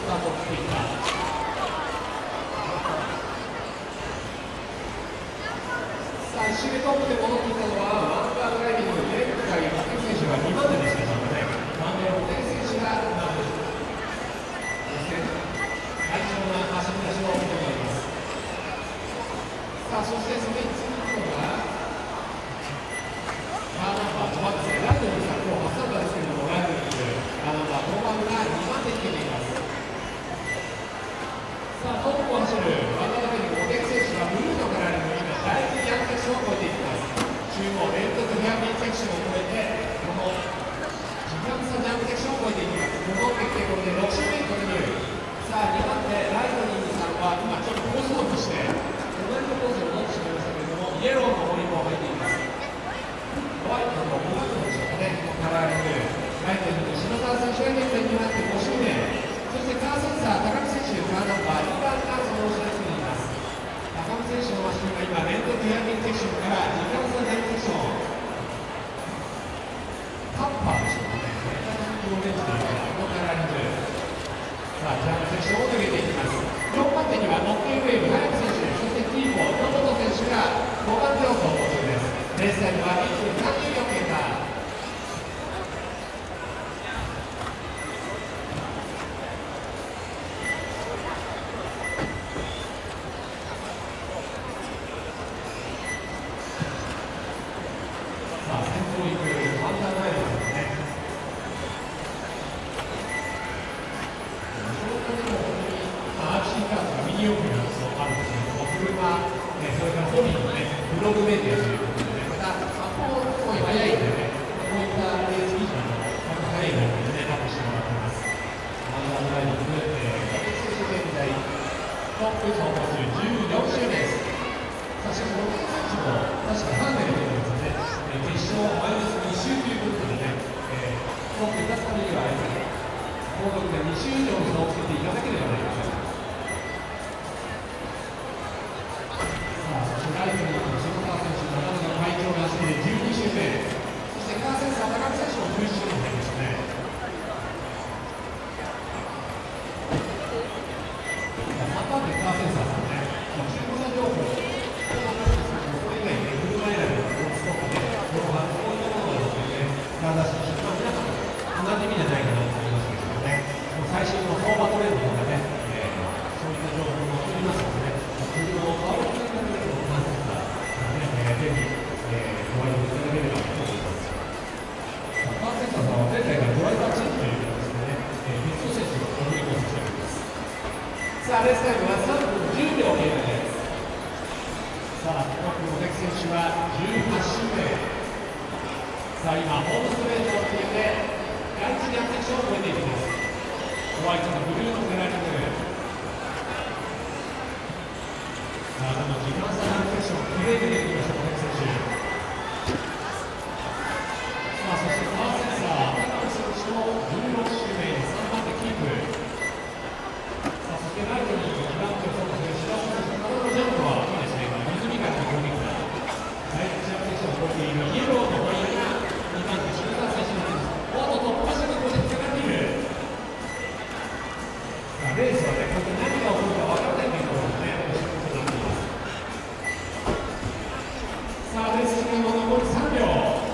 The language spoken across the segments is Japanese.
タートを切っていった。さあ、1周目トップで戻ってきたのは、ワンバードライビングのレッドがいる選手が2番手でしたからね。ワンバード選手が2番手。そして、快調な走り出しを見ております。さあ、そしてそれに続くのが、カーナンバー5番ですね。ライトに今日挟んだんですけれども、ライトにいるカーナンバー5番が2番手につけています。さあ、トップを走るワンダーライビング5点選手がブルーのカラーに今、第1ヤンセクションを越えていきます。中央連続ヘアピンセクションを越えて、この時間差ジャンプセクションを越えていきます。戻ってきて、これで6周目に突入。さあ、2番手、ライトニングさんは今ちょっとコースオフして、同じコースを戻ってしまいましたけれども、イエローの森も入っています。ホワイトの5番手でしょうかね、カラーリング。ライトニング、篠沢選手が現在になって5周目。そしてカーセンサー、高見選手、カーナンバー2番がその後ろにつけています。高見選手のマシンが今、連続ヘアピンセクションから時間差ジャンプセクション。タッパーでしょうかね。オレンジというこのカラーリング。さあ、ジャンプセクションを抜けていきます。4番手にはノッティンウェーブ、早見選手、そしてキーポー、野本選手が5番手を走行中です。レースタイムは1分30秒経過。さあ、先頭行くワンダーライダーですね。RC カードがミニオープンがあるんですけども、車、それからホビーのね、ブログメディアということでね、また、サポートすごい早いんでね、こういったレース記事も、早いのでね、アップしてもらってます。ワンダーライディング、選手現在、トップ走行中14周目です。さあ、しかし、6選手も確か3名で出てるんですね。決勝マイナス2周ということでね、トップに立つためには、後続で2周以上の差をつけていかなければなりません。ライトに下川選手、なかなか快調な走りで12周目、そしてカーセンサー、高見選手も11周目になりましたね。3番手、カーセンサーさんね、中古車情報、これ以外で車選びのコースとかね、動画、こういったものがですね、体出して、皆さん同じ意味じゃないかなと思いますけどね、最新の相場トレンドとかね、そういった情報も取りますのでね、車を買うというだけでもぜひ、ご愛顧いただければと思います。カーセンサーさんは前回がドライバーチェンジという形でね、別の選手がこのコースしております。さあ、レースタイムは3分10秒経過です。さあ、トップの関選手は18周目。さあ、今、ホームストレートをつけて、第1ヤンセクションを越えていきます。ホワイトのブルーのペナリング。さあ、この時間差ジャンプセクション、きれいに出てきました、この選手。さあ、そしてカーセンサー、高見選手の16周目、3番手キープ。さあ、そしてライトに2番手を走る白尾選手、体のジャンプはいいですね、リズミカルな攻撃が。第1ジャンプセクションを越えているイエローのホイールが2番手、白川選手のおっと、突破してここでつながっている。さあ、レースはね、ここで何が起こるか分からないというところですね。さあ、レース時間も残り3秒。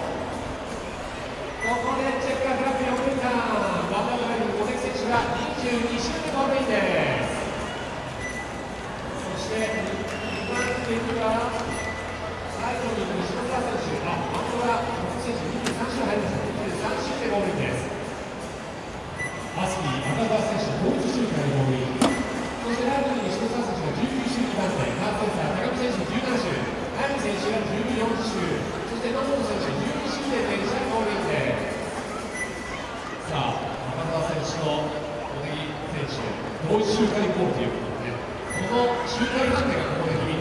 ここでチェッカーフラッグ4分間、ワンダーライビング5選手が22周目ゴールインです。そして2番手にはライトに行く下川選手、本当は5選手23周入りました。23周でゴールインです。ハスキー、赤川選手51周からゴールイン。そしてライトに下川選手が19周2番手、カーセンサー、高見選手17周。早見選手が14周、そして野本選手12周で電車ゴールインです。さあ、赤川選手と茂木選手、同一周回ゴールということで、この周回判定がここで響